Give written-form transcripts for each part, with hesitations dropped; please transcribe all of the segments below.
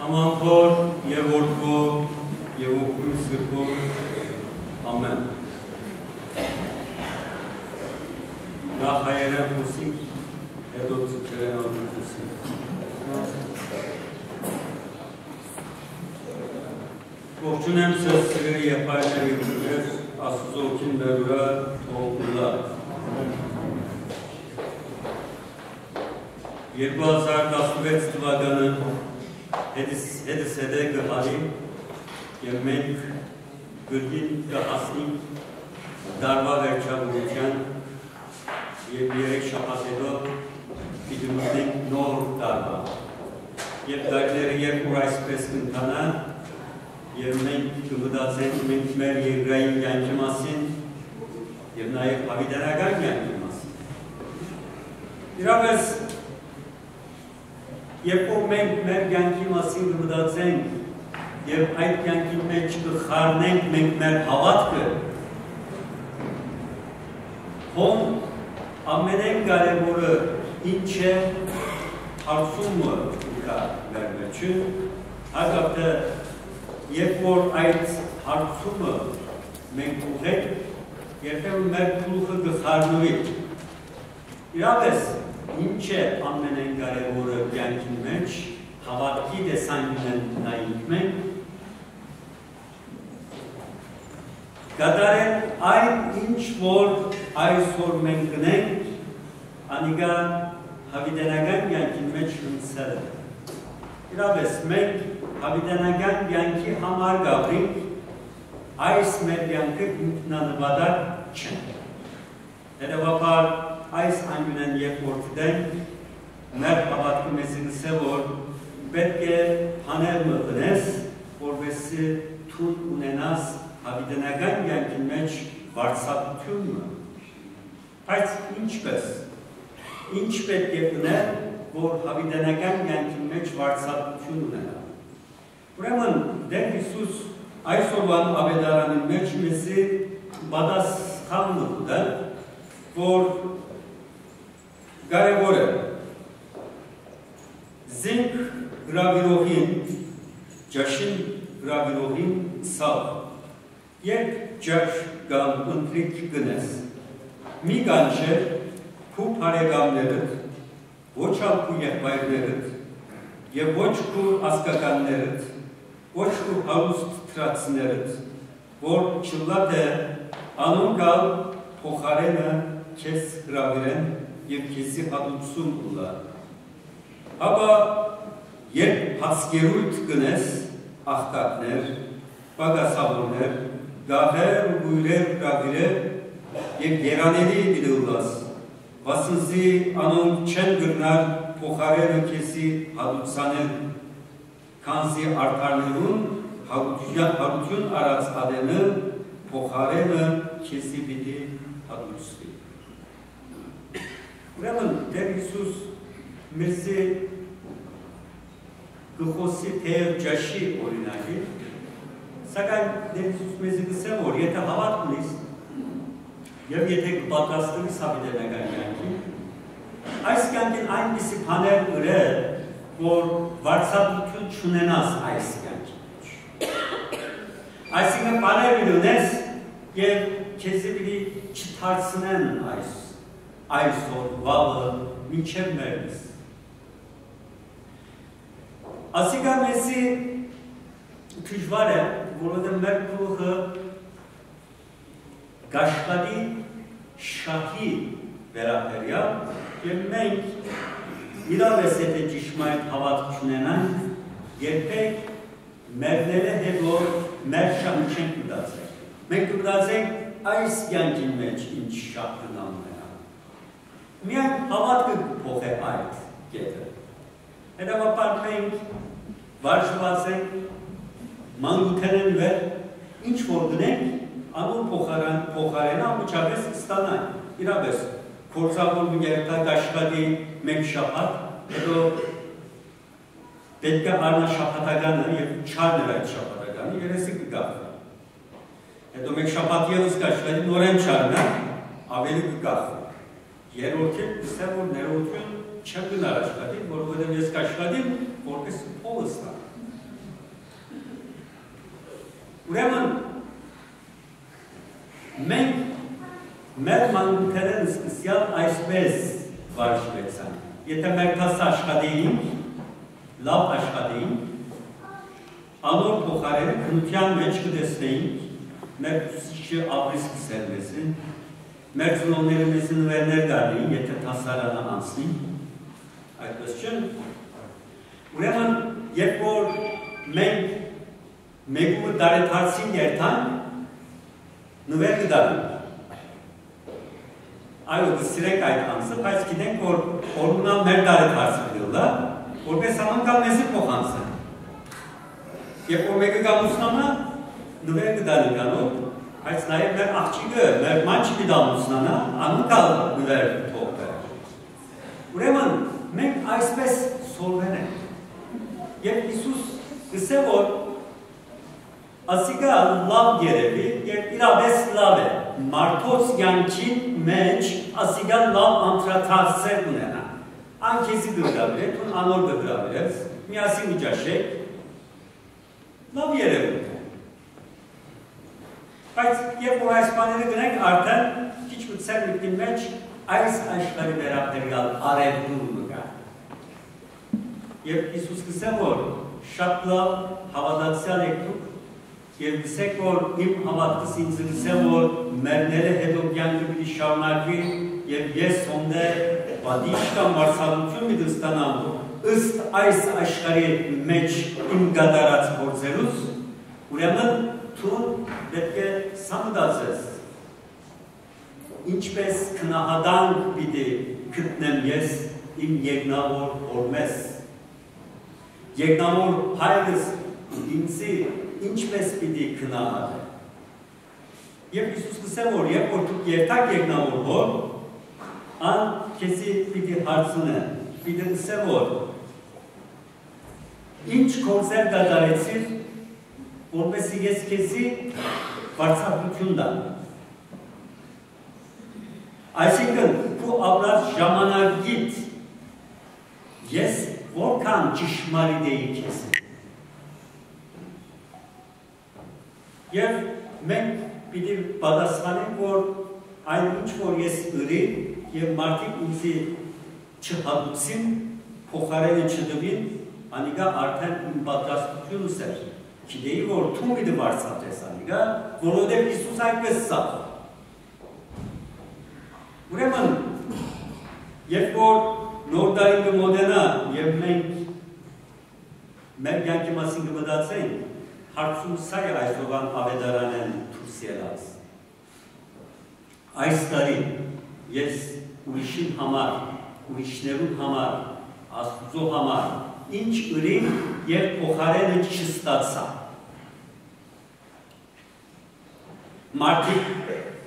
Amantor, Yevorko, Yevokursiko, Amen. Nachayere Musik, Edot Zukrena Musik. Ողջունեմ ձեզ սիրելի եղբայրների եւ Աստծոքին բերուրա թողնուլա 2016 թվականը հետս հետե գհարի եւ մենք գլին կհասնենք դարվա վերջավորության եւ 3 շաբաթ հետո պիտի մտնենք նոր դարվա եւ դարերը երկու այսպես կընթանա եւ մենք կմտածենք մենք մեր երկրային կյանքի մասին եւ նաեւ հավիտենական կյանքի մասին։ Իրապես երբ մենք մեր կյանքի մասին կմտածենք եւ այդ կյանքի մեջ կխառնենք մենք մեր հավատքը, հոն ամենեն կարևորը ինչ է հարցումը կա մեր մեջին, հատկապես երբ որ այդ հարցումը մենք ուղենք, երբեմն մեր գլուխը կխառնվի։ Իրապես ինչ է ամենեն կարևորը կյանքի մեջ, հավատքի տեսանկյունից նայենք մենք, կատարել այն ինչ որ այսօր մենք կնենք, անիկա հավիտենական կյանքի մեջ հնցել է։ Իրապես մենք հավիտենական կյանքի համար գավրինք, այս մեր կյանքը ինքնանվատակ չեն։ Հետևաբար այս անգնեն երբ որ գտենք, մեր հավատքը մեզ գսե որ պետք է հանել մտնես, որովհետեւ թույլ ունենաս հավիտենական կյանքի մեջ վարձատրությունը։ Բայց ինչ պետք է գնել, որ հավիտենական կյանքի մեջ վարձատրություն ունենա։ Ուրեմն Տեր Հիսուս այսօրվան ավետարանի մեջ մեզի պատասխան տա, որ կարևոր է զենք գրավիրողին, ճաշին գրավիրողին սավ, երբ ճաշ կամ ընտրիկ գնես, մի կանչեր քու բարեկամներդ, ոչ ալքու եղբայրներդ եւ ոչ քու ասկականներդ, ոչ քու հարուստ թրացներդ, որ չլատ է անոնքալ փոխարենը քեզ գրավիրեն եւ քեզի հատուցում ուլա։ Ապա երբ հասկերույթ գնես աղքատներ, պագասավորներ, գաղեր ու գույրեր գրավիրեր եւ երանելի դիդուլաս, վասնզի անոնք չեն գրնար փոխարենը քեզի հատուցանել, քանզի արդարներուն հարություն արած ադենը փոխարենը քեզի պիտի հատուցվի։ Ուրեմն Տեր Հիսուս մեզի գխոսի թեև ճաշի օրինակի, սակայն Տեր Հիսուս մեզի գսե որ եթե հավատ ունիս եւ եթե կպատրաստվես հավիտենական կյանքի, այս կյանքին այնպիսի բաներ գրել, որ վարձատրություն չունենաս այս կյանքի մեջ։ Այսինքն բաներ ունես եւ քեզի պիտի չթարցնեն այսօր վաղը մինչև մերս։ Ասիկա մեզի դժվար է, որովհետեւ մեր գլուխը գաշխատի շահի վերաբերյալ եւ մենք իրավես եթե ճշմարիտ հավատք չունենանք, երբեք մեռնելը հետո մեր շահը չենք մտածել։ Մենք կմտածենք այս կյանքի մեջ ինչ շահ կնանք։ Միայն հավատքը փոխե այդ կետը։ Հետևաբար մենք վարժված ենք մանկութենեն վեր ինչ որ գնենք, անոր փոխարեն ամուչապես ստանանք։ Իրապես կործավորում երթակ աշխատի մեկ շաբաթ, հետո պետք է առնա շաբաթականը եւ չառներ այդ շաբաթականը, երեսի կգաղվի։ Հետո մեկ շաբաթ ևս կաշխատի նորեն չառնա, ավելի կգաղվի։ Երորդին կսեմ որ ներորդություն չեմ գնար աշխատին, որովհետև ես կաշխատին որպես փողը ստանամ։ Ուրեմն մենք մեր մանուկներն սկսյալ այսպես վարժվեցան։ Եթե մեր տասը աշխատեինք, լավ աշխատեինք, անոր փոխարեն քնության մեջ կտեսնեինք, մեր ուսուցիչը ապրի սկսել մեզին, մեր ծնողները մեզին նվերներ գալին, եթե տասարանը անցնին, այդպես չն։ Ուրեմն, երբ որ մենք մեկումը դարեթարցին երթան, նվեր կդարին։ Այո, կսիրենք այդ անձը, բայց գիտենք, որ օրունա մեր դարեթարցը դիլա, որպես ամանկալ մեզի փոխանցը։ Երբ որ մեկը գամուսնամա, նվեր կդալի գանով, բայց նաև մեր աղջիկը, մեր մանչի կդամուսնանա, ամանկալ նվեր փոխը։ Ուրեմն, մենք այսպես սորվեն ենք։ Երբ Իսուս գսե, որ ասիկա լավ երևի, երբ իրավես լավ է, մարդոց յանքին մեջ ասիկա լավ անտրաթարսեր ունենա։ Անքեզի գրգավիր, տուն անոր գրգավիր ես, միասի միջաշեք, լավ երևում է։ Բայց երբ որ այս բաները գնենք արդեն, քիչ մտցեր միտքի մեջ, այս աշխարհի վերաբերյալ արևդուրը կա։ Երբ Իսուս գսե, որ շատ լավ հավատացյալ եք դուք, և գսեք, որ իմ հավատքս ինձ գսե, որ մերները հետո կյանքը պիտի շարունակվի, և ես հոնդե պատիժ կամ վարձատրություն մի ստանամ, ըստ այս աշխարհի մեջ իմ գադարած գործերուց, ուրեմն թուն պետք է սամդացես, ինչպես քնահատանք պիտի գտնեմ ես իմ եկնավոր հորմես, եկնավոր հայրս ինձի ինչպես պիտի քնահատե։ Երբ Իսուս գսե, որ երբ որ դուք երթաք եկնավոր հոր, ան քեզի պիտի հարցնե, պիտի գսե, որ ինչ գործեր դադարեցիր, որպեսզի ես քեզի վարձատրություն տամ։ Այսինքն, քո ապրած ժամանակիդ ես որքան ճշմարիտ էի քեզ։ Եվ մենք պիտի պատասխանենք, որ այն ինչ որ ես ըրի և մարդիկ ինձի չհատուցին, փոխարենը չդվին, անիկա արդեն իմ պատրաստությունս էր։ Գիտեի, որ թուն պիտի վարձատրես անիկա, որովհետև Իսուս այդպես սավ։ Ուրեմն, երբ որ նոր տարին կմոտենա և մենք մեր կյանքի մասին կմտածենք, հարցում սա է այսօրվան ավետարան են թուրս ելած։ Այս տարի ես ուրիշին համար, ուրիշներուն համար, Աստուծո համար, ինչ ուրին և փոխարենը չստացա։ Մարդիկ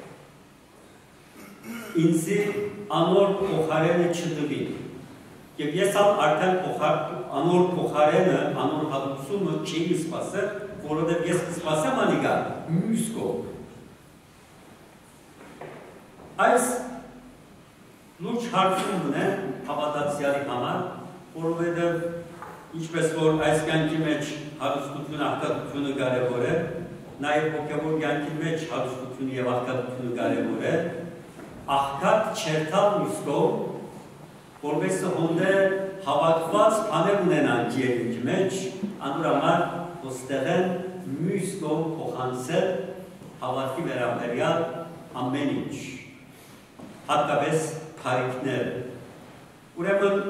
ինձի անոր փոխարենը չդվին։ Եվ ես արդեն անոր փոխարենը, անոր հատուցումը չի սպասել, որովհետև ես կսպասեմ անիկա մյուս կողմ։ Այս լուրջ հարցում ունեն հավատացյալի համար, որովհետև ինչպես որ այս կյանքի մեջ հարստությունը, աղքատությունը կարևոր է, նաև հոգևոր կյանքի մեջ հարստությունը և աղքատությունը կարևոր է, աղքատ չերթալ մյուս կողմ, որպեսզի հոնդե հավատված բաներ ունենանք երկինքի մեջ, անոր համար ոստեղեն մյուս կողմ փոխանցել հավատքի վերաբերյալ ամեն ինչ, հատկապես փարիքներ։ Ուրեմն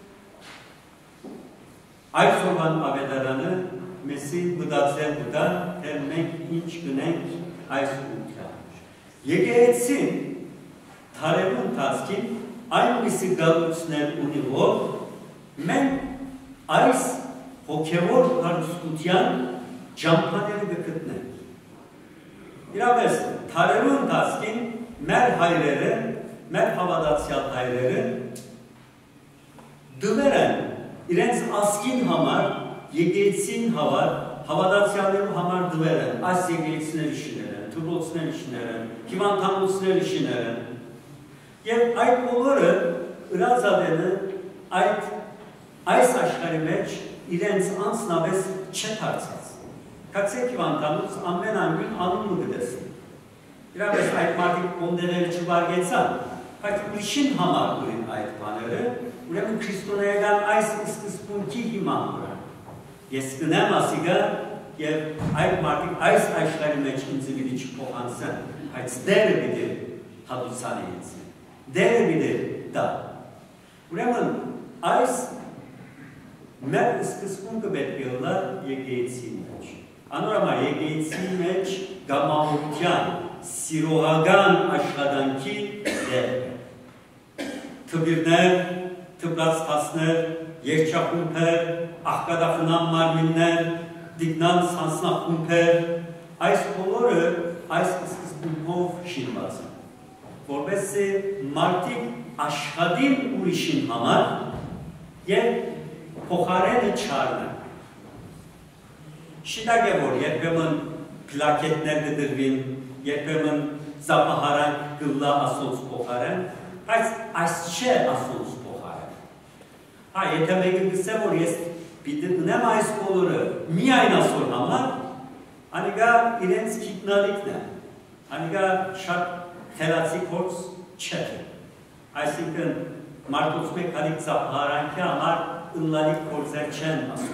այսօրվան ավետարանը մեզի մտածել կտա, թե մենք ինչ գնենք այս ուղղությամբ։ Եկեղեցին դարերու ընթացքին այնպիսի գաղութներ ունի, որ մենք այս հոգևոր հարստության ճամփաները կգտնենք։ Իրապես դարերու ընթացքին մեր հայրերը, մեր հավատացյալ հայրերը դներ են իրենց ասկին համար, եկեղեցին համար, հավատացյալներու համար դներ են, այս եկեղեցիների շիներ են, թուբոցների շիներ են, հիվանդանոցների շիներ են։ Եվ այդ բոլորը ըրազադենը այս աշխարհի մեջ իրենց անձնավես չդարձած։ Kakse kivantanus ammenan gün anımı gıdesin. Biraz ait martik ondeleri çıbar geçsen, kaç uşin hamar kurin ait paneri, ulemin Kristoneyegan ais ıskıs punki himan kuran. Yeskınem asiga, ye ait martik ais aşları meçkinzi bidi çıpohansen, ait deri bidir hadusane yetsin. Deri bidir da. Ulemin ais mer ıskıs punki betkiyla ye geçsin meç. Anorama ye geçsin meç, gamamutyan, sirohagan aşağıdanki de. Tıbirner, tıbras tasner, yerçakumper, ahkada fınan marminler, dignan sansna kumper, ais kolore, ais ıskıs kumpov şinbazı. Vorbesi martik aşağıdin urişin hamar, ye pohareni çarne. Şidage vor, yetbemin plaketlerdedir bin, yetbemin zapaharan gılla asons poharen, aşçe asons poharen. Ha yetemegi gısse vor, bidir ne mais koluru, miyayna sorhamlar, aniga irens kitnalik ne, aniga şart telatsi korks çetir. Aysinkin martosmek halik zapaharan ki amar ınlalik korserçen ason.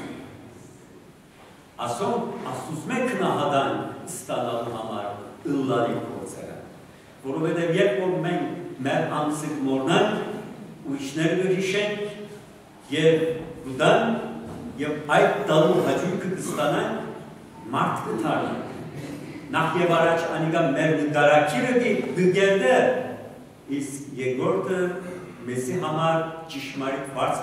Ason asusmek nahadan istanal hamar ıllalik korsera. Vorubede viyet olmen mer ansık mornan u işleri görüşen ye budan ye ayt dalı hacı kıstanan mart kıtar. Nahye varaç aniga mer garakiri di gölde is ye gorte mesih hamar çişmarik varsa.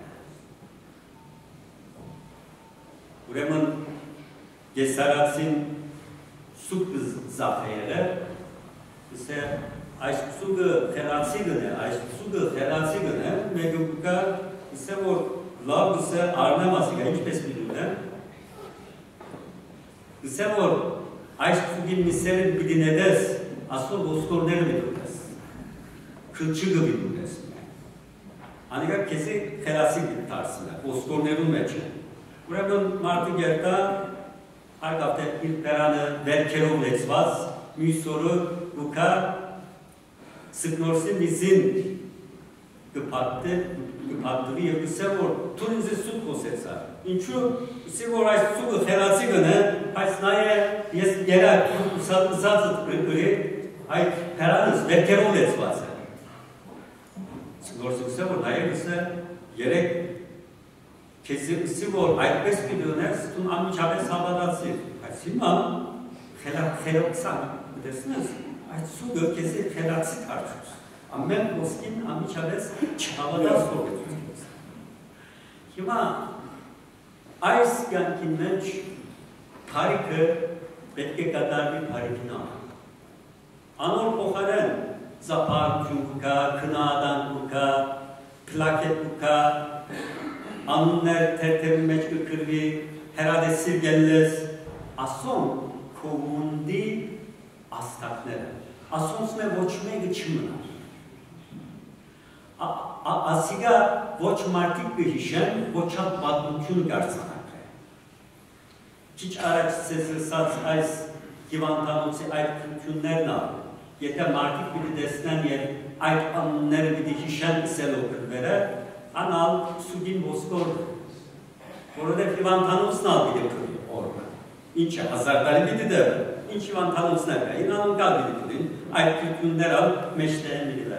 Uremen gesaratsin sukız zafiyere ise aşksugı teratsigene aşksugı teratsigene meguka ise o lav ise arnamasiga hiç besbilüne ise o aşksugin miserin bidinedes asıl boskorneri bidinedes kılçıgı bidinedes aniga kesi teratsig tarzında boskornerun meçe Uremen martı gerta her hafta ilk peranı verkerov letzvaz, müsoru buka sıknorsin izin gıpattığı yıkısevor tunzi sut kosetsa. İnçu sivor ay suku teratsi gıne haysnaye yera usat gıri ay peranız verkerov letzvaz. Sıknorsin sivor naye gıse yerek Kesi sivor aytbes biliyorlar, tun ammi çabe sabadatsı. Sima, xelatsan dersiniz. Ayt su gökesi xelatsı tartışıyoruz. Ammen boskin ammi çabes çabadat soruyoruz. Kima ais yankinmenç parikı betke kadar bir parikina. Anor poharen zapar kuka, kınadan kuka, plaket kuka, anunlar tertemiz kırvi, herhalde sirgelles, ason kovundi astaknere. Ason sme voçme geçimler. Asiga voç martik bir işen, voçat badmukun garsanakre. Hiç araç sesi saz ayz givantanotsi ayt külkünler na. Yete martik bir desnen yer, ayt anunlar bir işen isel okur vere. Anal sugin boskor. Orada Ivan Tanovsnal bile kırıyor orada. İnçe hazarları bidi de. İnçe Ivan Tanovsnal bile. İnanın kal bidi dedin. Ayet külkünler al, meşteğen bidiler.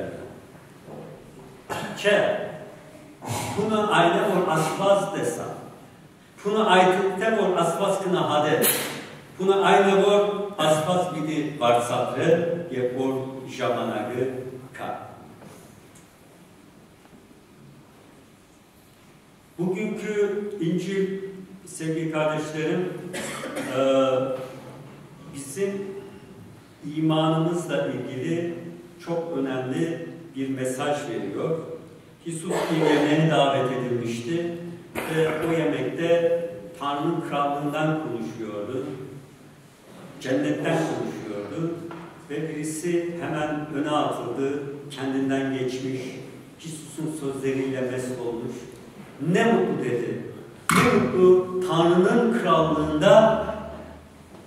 Çe. Bunu ayne or asfaz desa. Bunu ayetlikten or asfaz kına hadet. Bunu ayne or asfaz bidi varsatrı. Ye or jamanagı ka. Bugünkü İncil sevgili kardeşlerim bizim imanımızla ilgili çok önemli bir mesaj veriyor. İsus bir yemeğine davet edilmişti ve o yemekte Tanrı'nın krallığından konuşuyordu. Cennetten konuşuyordu ve birisi hemen öne atıldı, kendinden geçmiş, İsus'un sözleriyle mest olmuş. Ne mutlu dedi. Ne mutlu Tanrı'nın krallığında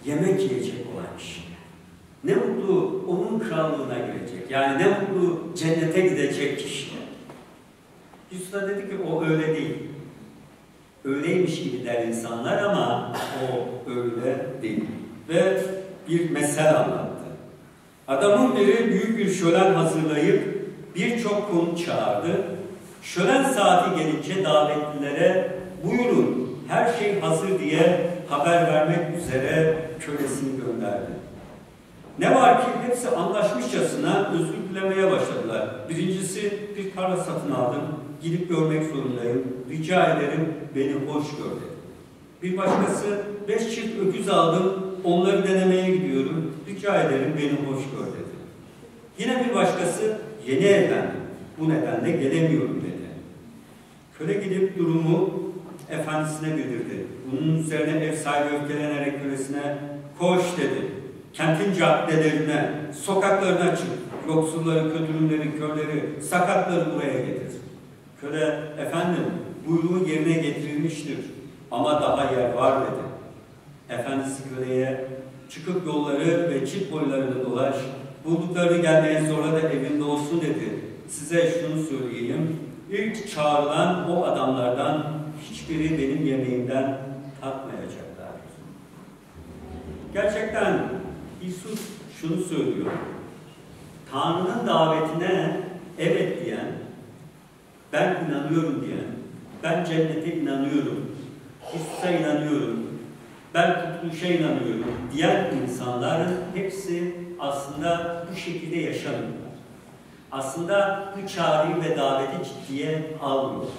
yemek yiyecek olan kişi. Ne mutlu onun krallığına girecek. Yani ne mutlu cennete gidecek kişi. Yusuf da dedi ki o öyle değil. Öyleymiş gibi der insanlar ama o öyle değil. Ve bir mesel anlattı. Adamın biri büyük bir şölen hazırlayıp birçok konuk çağırdı. Şölen saati gelince davetlilere buyurun her şey hazır diye haber vermek üzere kölesini gönderdi. Ne var ki hepsi anlaşmışçasına özür dilemeye başladılar. Birincisi bir tarla satın aldım, gidip görmek zorundayım, rica ederim beni hoş gör dedi. Bir başkası 5 çift öküz aldım, onları denemeye gidiyorum, rica ederim beni hoş gör dedi. Yine bir başkası yeni evlendim, bu nedenle gelemiyorum dedi. Köle gidip durumu efendisine bildirdi. Bunun üzerine ev sahibi öfkelenerek kölesine koş dedi. Kentin caddelerine, sokaklarına çık. Yoksulları, kötülümleri, körleri, sakatları buraya getir. Köle, efendim buyruğu yerine getirilmiştir ama daha yer var dedi. Efendisi köleye çıkıp yolları ve çit boylarını dolaş, bulduklarını gelmeye sonra da evinde olsun dedi. Size şunu söyleyeyim, ilk çağrılan o adamlardan hiçbiri benim yemeğimden tatmayacaklar. Gerçekten İsus şunu söylüyor. Tanrı'nın davetine evet diyen, ben inanıyorum diyen, ben cennete inanıyorum, İsus'a inanıyorum, ben kurtuluşa inanıyorum diyen insanların hepsi aslında bu şekilde yaşamıyorlar. Aslında bu çağrıyı ve daveti ciddiye almıyorlar.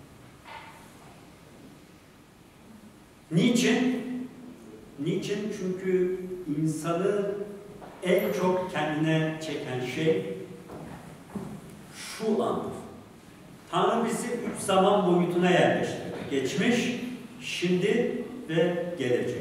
Niçin? Niçin? Çünkü insanı en çok kendine çeken şey şu andır. Tanrı bizi 3 zaman boyutuna yerleştirdi. Geçmiş, şimdi ve gelecek.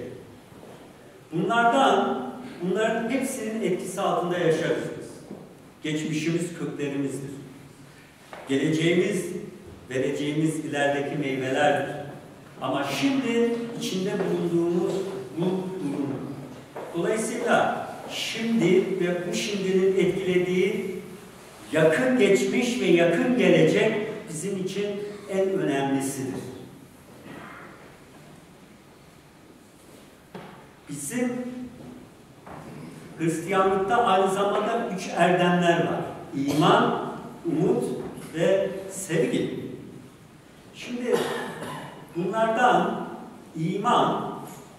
Bunların hepsinin etkisi altında yaşarız biz. Geçmişimiz köklerimizdir. Geleceğimiz, vereceğimiz ilerideki meyvelerdir. Ama şimdi içinde bulunduğumuz bu durum. Dolayısıyla şimdi ve bu şimdinin etkilediği yakın geçmiş ve yakın gelecek bizim için en önemlisidir. Bizim Hristiyanlıkta aynı zamanda 3 erdemler var. İman, umut ve sevgi. Şimdi bunlardan iman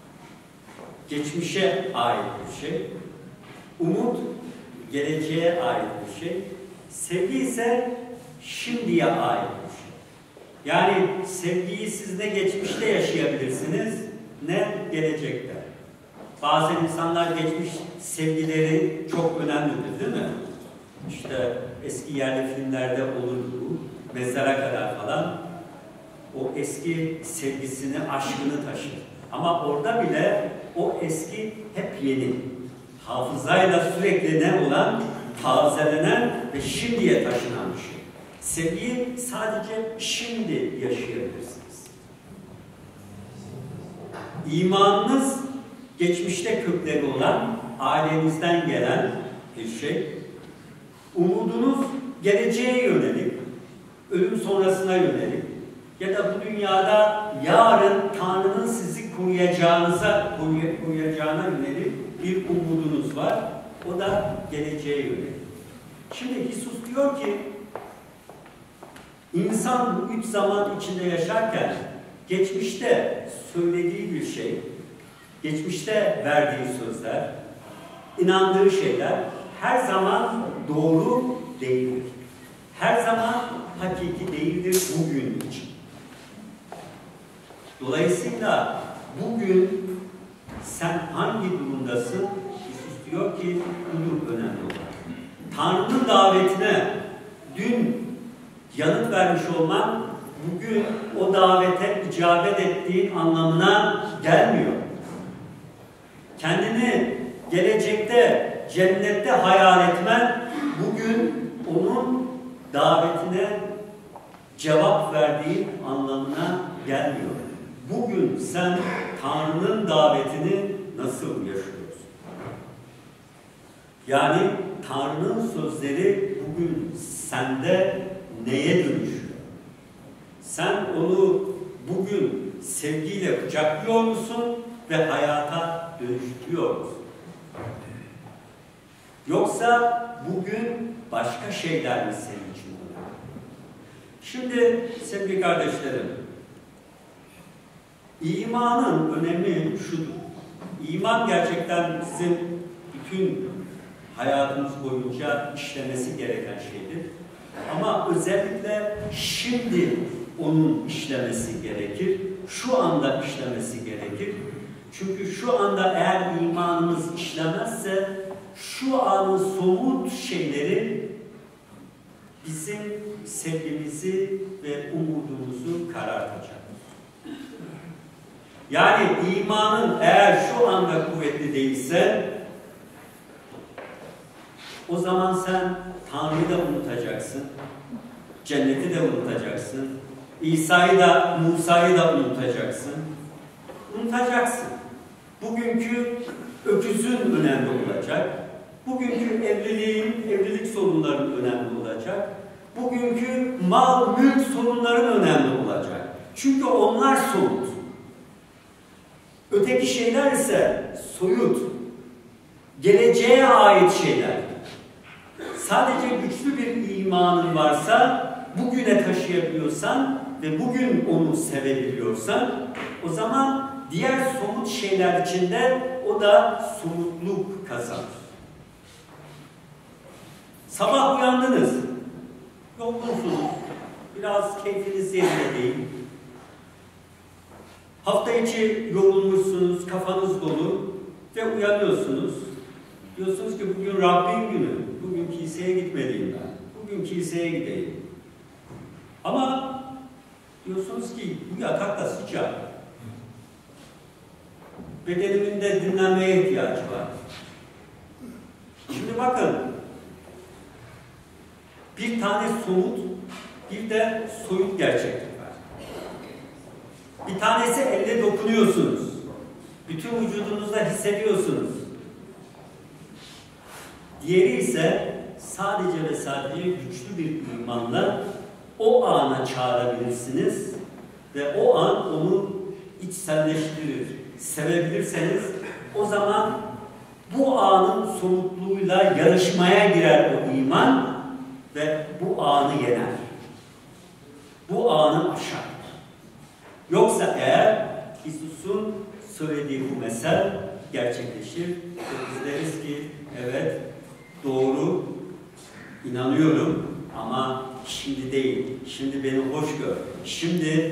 geçmişe ait bir şey, umut geleceğe ait bir şey, sevgi ise şimdiye ait bir şey. Yani sevgiyi siz ne geçmişte yaşayabilirsiniz ne gelecekte. Bazen insanlar geçmiş sevgileri çok önemlidir değil mi? İşte eski yerli filmlerde olur bu, mezara kadar falan. O eski sevgisini, aşkını taşır. Ama orada bile o eski hep yeni. Hafızayla sürekli ne olan, tazelenen ve şimdiye taşınan bir şey. Sevgiyi sadece şimdi yaşayabilirsiniz. İmanınız geçmişte kökleri olan, ailenizden gelen bir şey. Umudunuz geleceğe yönelik, ölüm sonrasına yönelik ya da bu dünyada yarın Tanrı'nın sizi koruyacağına yönelik bir umudunuz var. O da geleceğe yönelik. Şimdi İsus diyor ki, insan bu 3 zaman içinde yaşarken geçmişte söylediği bir şey, geçmişte verdiği sözler, inandığı şeyler her zaman doğru değildir. Her zaman hakiki değildir bugün için. Dolayısıyla bugün sen hangi durumdasın? İsus diyor ki budur önemli olan. Tanrı'nın davetine dün yanıt vermiş olman bugün o davete icabet ettiğin anlamına gelmiyor. Kendini gelecekte cennette hayal etmen bugün onun davetine cevap verdiğin anlamına gelmiyor. Bugün sen Tanrı'nın davetini nasıl yaşıyorsun? Yani Tanrı'nın sözleri bugün sende neye dönüşüyor? Sen onu bugün sevgiyle kucaklıyor musun ve hayata dönüştürüyor musun? Yoksa bugün başka şeyler mi senin için önemli? Şimdi sevgili kardeşlerim, imanın önemi şudur. İman gerçekten bizim bütün hayatımız boyunca işlemesi gereken şeydir. Ama özellikle şimdi onun işlemesi gerekir. Şu anda işlemesi gerekir. Çünkü şu anda eğer imanımız işlemezse şu anın somut şeyleri bizim sevgimizi ve umudumuzu karartacak. Yani imanın eğer şu anda kuvvetli değilse o zaman sen Tanrı'yı da unutacaksın, cenneti de unutacaksın, İsa'yı da, Musa'yı da unutacaksın. Unutacaksın. Bugünkü öküzün önemli olacak. Bugünkü evlilik sorunların önemli olacak. Bugünkü mal, mülk sorunların önemli olacak. Çünkü onlar somut. Öteki şeyler ise soyut. Geleceğe ait şeyler. Sadece güçlü bir imanın varsa, bugüne taşıyabiliyorsan ve bugün onu sevebiliyorsan, o zaman diğer somut şeyler içinde o da somutluk kazanır. Sabah uyandınız, yorgunsunuz, biraz keyfiniz yerinde değil. Hafta içi yorulmuşsunuz, kafanız dolu ve uyanıyorsunuz. Diyorsunuz ki bugün Rabbin günü, bugün kiliseye gitmeliyim ben, bugün kiliseye gideyim. Ama diyorsunuz ki bu yatak da sıcak. Bedenimin de dinlenmeye ihtiyacı var. Şimdi bakın, bir tane somut, bir de soyut gerçeklik var. Bir tanesi elle dokunuyorsunuz. Bütün vücudunuzda hissediyorsunuz. Diğeri ise sadece ve sadece güçlü bir imanla o ana çağırabilirsiniz ve o an onu içselleştirir. Sevebilirseniz o zaman bu anın somutluğuyla yarışmaya girer o iman ve bu anı yener. Bu anı aşar. Yoksa eğer İsus'un söylediği bu mesel gerçekleşir ve biz deriz ki evet doğru, inanıyorum ama şimdi değil, şimdi beni hoş gör. Şimdi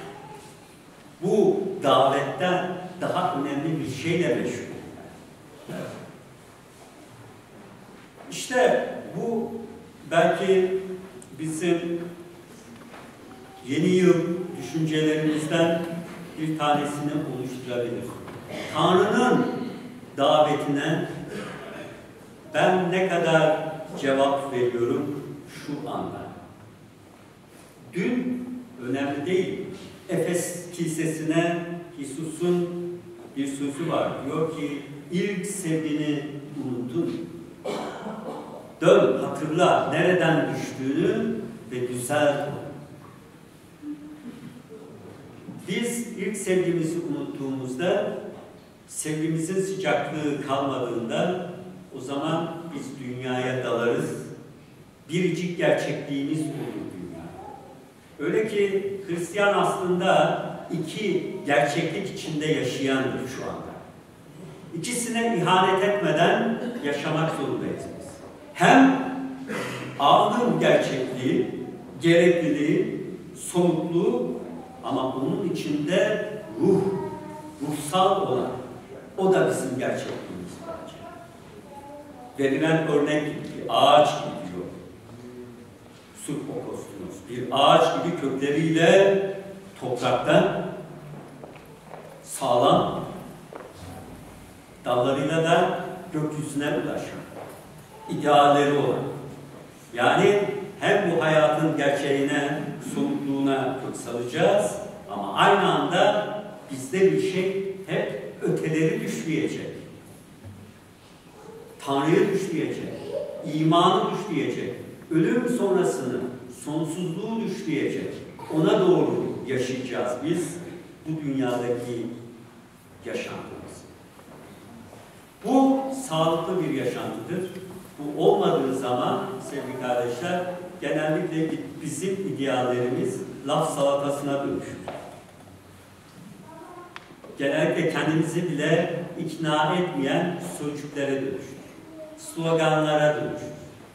bu davetten daha önemli bir şeyle meşgul. Evet. İşte bu belki bizim yeni yıl düşüncelerimizden bir tanesini oluşturabilir. Tanrı'nın davetine ben ne kadar cevap veriyorum şu anda. Dün önemli değil. Efes Kilisesi'ne İsus'un bir sözü var. Diyor ki ilk sevgini unuttun. Dön, hatırla nereden düştüğünü ve güzel. Biz ilk sevgimizi unuttuğumuzda, sevgimizin sıcaklığı kalmadığında o zaman biz dünyaya dalarız. Biricik gerçekliğimiz olur dünya. Öyle ki Hristiyan aslında iki gerçeklik içinde yaşayandır şu anda. İkisine ihanet etmeden yaşamak zorundayız biz. Hem anın gerçekliği, gerekliliği, somutluğu ama onun içinde ruhsal olan, o da bizim gerçekliğimiz bence. Verilen örnek gibi, bir ağaç gibi diyor. Subokostunuz, bir ağaç gibi kökleriyle topraktan sağlam, dallarıyla da gökyüzüne ulaşan, idealleri olan. Yani hem bu hayatın gerçeğine, somutluğuna kök salacağız ama aynı anda bizde bir şey hep öteleri düşleyecek. Tanrı'yı düşleyecek. İmanı düşleyecek. Ölüm sonrasını, sonsuzluğu düşleyecek. Ona doğru yaşayacağız biz bu dünyadaki yaşantımız. Bu sağlıklı bir yaşantıdır. Bu olmadığı zaman sevgili kardeşler, genellikle bizim ideallerimiz laf salatasına dönüşür. Genellikle kendimizi bile ikna etmeyen sözcüklere dönüşür. Sloganlara dönüşür.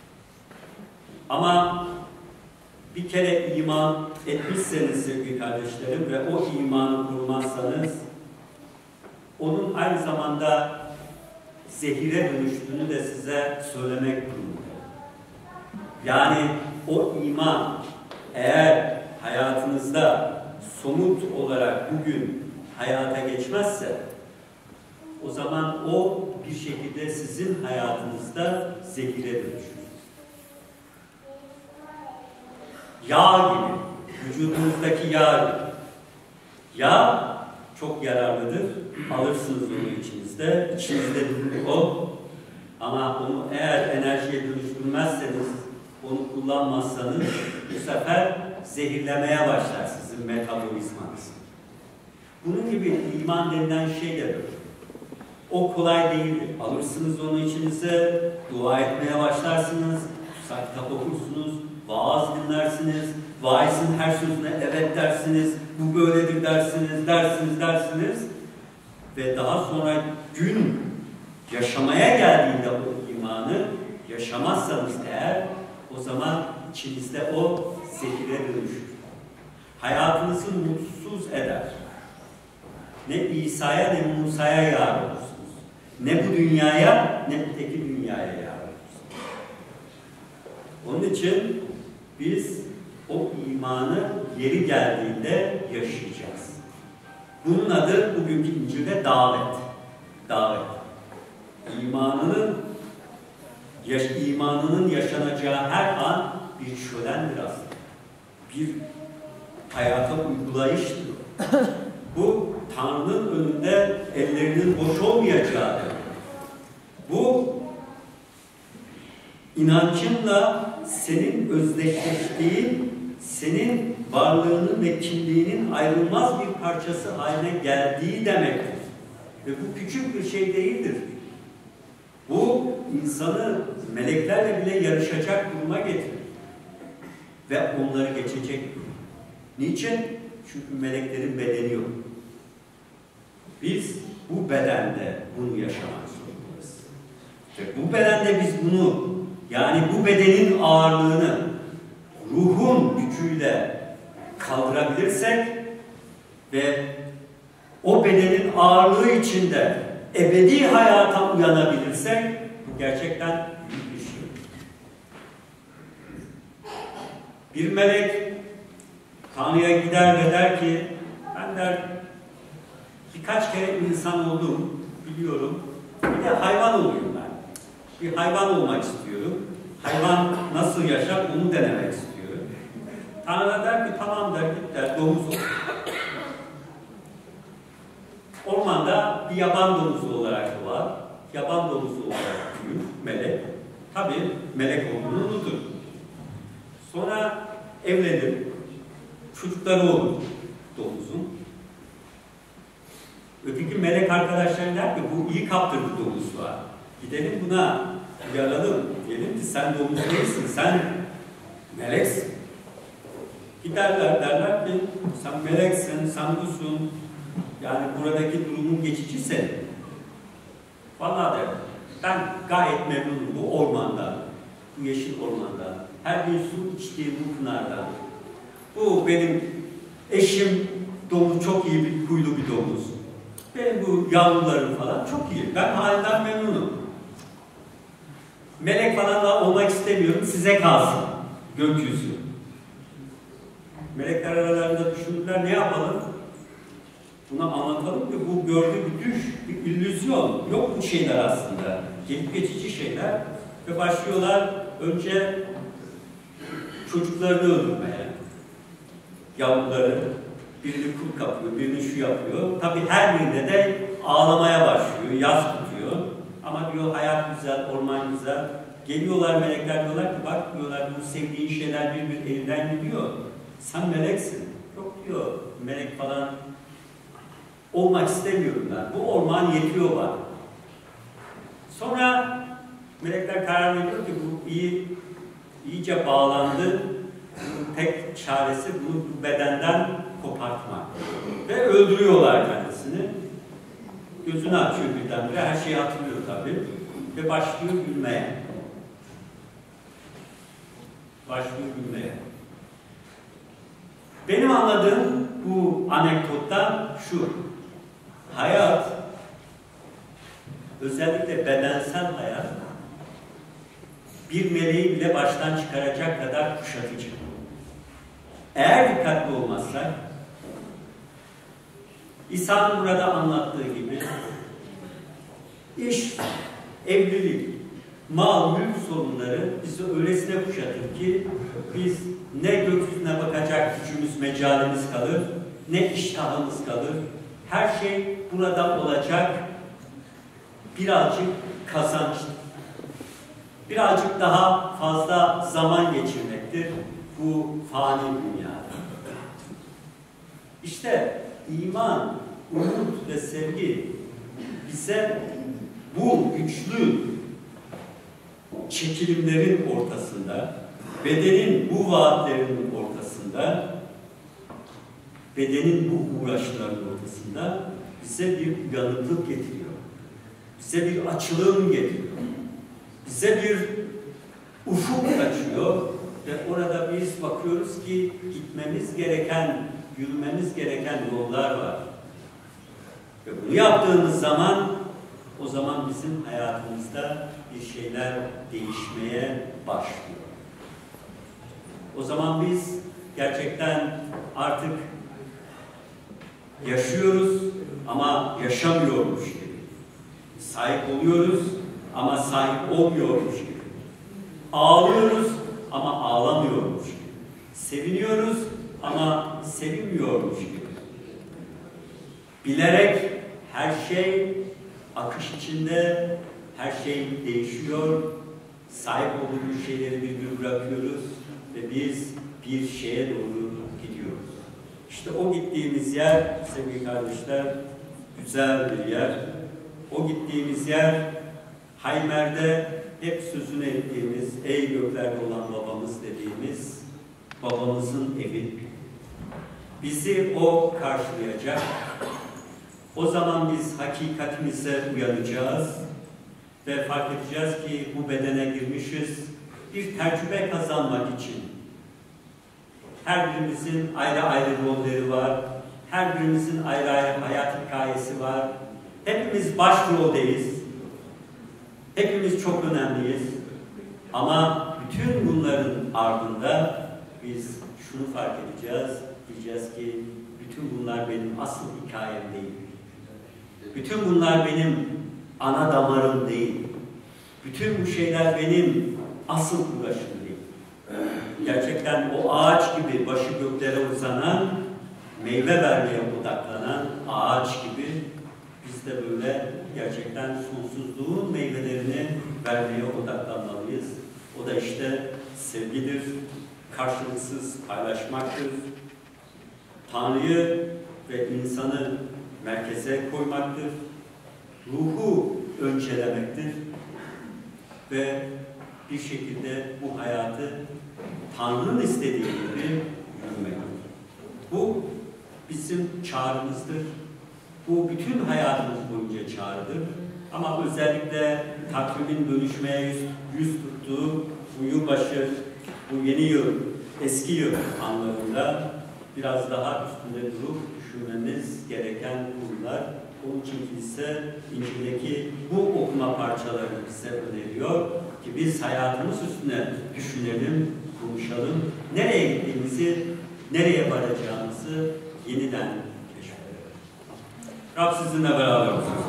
Ama bir kere iman etmişseniz sevgili kardeşlerim ve o imanı kurmazsanız onun aynı zamanda zehire dönüştüğünü de size söylemek durumundayım. Yani o iman eğer hayatınızda somut olarak bugün hayata geçmezse o zaman o bir şekilde sizin hayatınızda zehire dönüşür. Yağ gibi, vücudunuzdaki yağ gibi. Yağ çok yararlıdır. Alırsınız onu içinizde. İçinizde durur o. Ama onu eğer enerjiye dönüştürmezseniz, onu kullanmazsanız bu sefer zehirlemeye başlar sizin metabolizmanız. Bunun gibi iman denilen şey de böyle. O kolay değildir. Alırsınız onu içinize, dua etmeye başlarsınız, kitap okursunuz, vaaz dinlersiniz, vaizin her sözüne evet dersiniz, bu böyledir dersiniz ve daha sonra gün yaşamaya geldiğinde o imanı yaşamazsanız eğer o zaman içinizde o zehire dönüşür. Hayatınızı mutsuz eder. Ne İsa'ya ne Musa'ya yar olursunuz. Ne bu dünyaya ne öteki dünyaya yar olursunuz. Onun için biz o imanı yeri geldiğinde yaşayacağız. Bunun adı bugünkü İncil'de davet. Davet. İmanının yaşanacağı her an bir şölendir aslında. Bir hayata uygulayıştır. Bu Tanrı'nın önünde ellerinin boş olmayacağı demek. Bu inancınla senin özdeşleştiğin, senin varlığının ve kimliğinin ayrılmaz bir parçası haline geldiği demektir. Ve bu küçük bir şey değildir. Bu insanı meleklerle bile yarışacak duruma getirir. Ve onları geçecek. Niçin? Çünkü meleklerin bedeni yok. Biz bu bedende bunu yaşamak zorundayız. Ve bu bedende biz bunu, yani bu bedenin ağırlığını ruhun gücüyle kaldırabilirsek ve o bedenin ağırlığı içinde ebedi hayata uyanabilirsek bu gerçekten büyük bir şey. Bir melek Tanrı'ya gider ve der ki, ben der birkaç kere insan oldum, biliyorum. Bir de hayvan olayım ben. Bir hayvan olmak istiyorum. Hayvan nasıl yaşar onu denemek istiyorum. Tanrı der ki tamam der, git der, domuz ol. Ormanda bir yaban domuzu olarak doğar. Yaban domuzu olarak büyür melek. Tabii melek olduğunu unutur. Sonra evlenir. Çocukları olur domuzun. Öteki melek arkadaşlar der ki bu iyi kaptırdı domuzluğa. Gidelim buna uyaralım. Diyelim ki sen domuz değilsin, sen meleksin. Giderler derler ki sen meleksin, sen busun. Yani buradaki durumun geçici senin. Vallahi der, ben gayet memnunum bu ormandan, bu yeşil ormandan. Her gün su içtiğim bu pınardan. Bu benim eşim domuz, çok iyi bir huylu bir domuz. Benim bu yavrularım falan çok iyi. Ben halinden memnunum. Melek falan da olmak istemiyorum. Size kalsın. Gökyüzü. Melekler aralarında düşündüler. Ne yapalım? Buna anlatalım ki bu gördüğü bir düş, bir illüzyon. Yok bu şeyler aslında. Gelip geçici şeyler. Ve başlıyorlar önce çocuklarını öldürmeye. Yavruları. birini kul kapıyor, birini şu yapıyor. Tabii her birinde de ağlamaya başlıyor, yas tutuyor. Ama diyor hayat güzel, orman güzel. Geliyorlar melekler, diyorlar ki bak diyorlar bu sevdiğin şeyler bir elinden gidiyor. Sen meleksin. Yok diyor melek falan olmak istemiyorum ben. Bu orman yetiyor bana. Sonra melekler karar veriyor ki bu iyice bağlandı. Bunun tek çaresi bunu bu bedenden kopartmak. Ve öldürüyorlar kendisini. Gözünü açıyor birdenbire. Her şeyi hatırlıyor tabii. Ve başlıyor gülmeye. Başlıyor gülmeye. Benim anladığım bu anekdottan şu. Hayat, özellikle bedensel hayat, bir meleği bile baştan çıkaracak kadar kuşatıcı. Eğer dikkatli olmazsak, İsa'nın burada anlattığı gibi iş, evlilik, mal, mülk sorunları bizi öylesine kuşatır ki biz ne gökyüzüne bakacak gücümüz, mecalimiz kalır, ne iştahımız kalır. Her şey burada olacak, birazcık kazanç, birazcık daha fazla zaman geçirmektir bu fani dünyada. İşte iman, umut ve sevgi bize bu güçlü çekilimlerin ortasında, bedenin bu vaatlerinin ortasında, bedenin bu uğraşlarının ortasında bize bir uyanıklık getiriyor. Bize bir açılım getiriyor. Bize bir ufuk açıyor ve orada biz bakıyoruz ki gitmemiz gereken, yürümemiz gereken yollar var. Ve bunu yaptığımız zaman o zaman bizim hayatımızda bir şeyler değişmeye başlıyor. O zaman biz gerçekten artık yaşıyoruz ama yaşamıyormuş gibi. Sahip oluyoruz ama sahip olmuyormuş gibi. Ağlıyoruz ama ağlamıyormuş gibi. Seviniyoruz ama sevinmiyormuş gibi. Bilerek her şey akış içinde, her şey değişiyor. Sahip olduğumuz şeyleri bir bırakıyoruz ve biz bir şeye doğru gidiyoruz. İşte o gittiğimiz yer sevgili kardeşler güzel bir yer. O gittiğimiz yer Haymer'de hep sözünü ettiğimiz, ey göklerde olan babamız dediğimiz babamızın evi. Bizi o karşılayacak. O zaman biz hakikatimize uyanacağız ve fark edeceğiz ki bu bedene girmişiz bir tecrübe kazanmak için. Her birimizin ayrı ayrı rolleri var. Her birimizin ayrı ayrı hayat hikayesi var. Hepimiz başroldayız. Hepimiz çok önemliyiz. Ama bütün bunların ardında biz şunu fark edeceğiz. Diyeceğiz ki bütün bunlar benim asıl hikayem değil. Bütün bunlar benim ana damarım değil. Bütün bu şeyler benim asıl uğraşım değil. Gerçekten o ağaç gibi başı göklere uzanan, meyve vermeye odaklanan ağaç gibi biz de böyle gerçekten sonsuzluğun meyvelerini vermeye odaklanmalıyız. O da işte sevgidir, karşılıksız paylaşmaktır. Tanrı'yı ve insanı merkeze koymaktır. Ruhu öncelemektir. Ve bir şekilde bu hayatı Tanrı'nın istediği gibi yürümektir. Bu bizim çağrımızdır. Bu bütün hayatımız boyunca çağrıdır. Ama özellikle takvimin dönüşmeye yüz tuttuğu bu yılbaşı, bu yeni yıl, eski yıl anlarında biraz daha üstünde durup düşünmemiz gereken konular. Onun için kilise İncil'deki bu okuma parçalarını bize öneriyor ki biz hayatımız üstüne düşünelim, konuşalım. Nereye gittiğimizi, nereye varacağımızı yeniden keşfedelim. Rab sizinle beraber olsun.